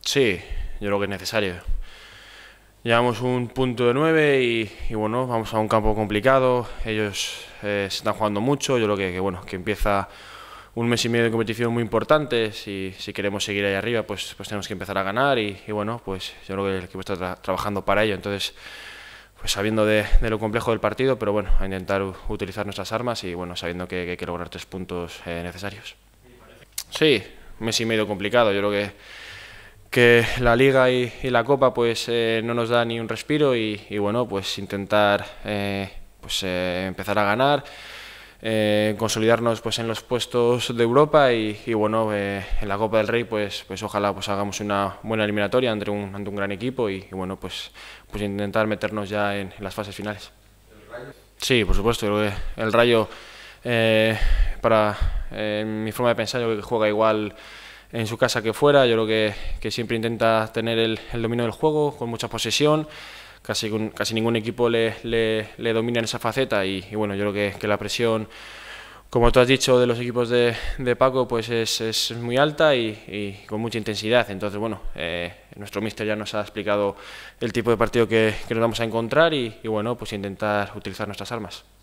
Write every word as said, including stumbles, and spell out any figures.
Sí, yo creo que es necesario. Llevamos un punto de nueve y, y bueno, vamos a un campo complicado. Ellos eh, se están jugando mucho. Yo creo que, que, bueno, que empieza un mes y medio de competición muy importante. Si, si queremos seguir ahí arriba, pues, pues tenemos que empezar a ganar y, y bueno, pues yo creo que el equipo está tra trabajando para ello. Entonces, pues sabiendo de, de lo complejo del partido, pero bueno, a intentar utilizar nuestras armas y bueno, sabiendo que, que hay que lograr tres puntos eh, necesarios. Sí, un mes y medio complicado. Yo creo que que la Liga y, y la Copa pues eh, no nos da ni un respiro y, y bueno, pues intentar eh, pues, eh, empezar a ganar, eh, consolidarnos pues en los puestos de Europa y, y bueno, eh, en la Copa del Rey pues, pues ojalá pues hagamos una buena eliminatoria ante un, ante un gran equipo y, y bueno, pues, pues intentar meternos ya en, en las fases finales. Sí, por supuesto, creo que el Rayo, eh, para eh, mi forma de pensar, yo creo que juega igual en su casa que fuera. Yo creo que, que siempre intenta tener el, el dominio del juego, con mucha posesión. Casi, casi ningún equipo le, le, le domina en esa faceta y, y bueno, yo creo que, que la presión, como tú has dicho, de los equipos de, de Paco, pues es, es muy alta y, y con mucha intensidad. Entonces, bueno, eh, nuestro míster ya nos ha explicado el tipo de partido que, que nos vamos a encontrar y, y bueno, pues intentar utilizar nuestras armas.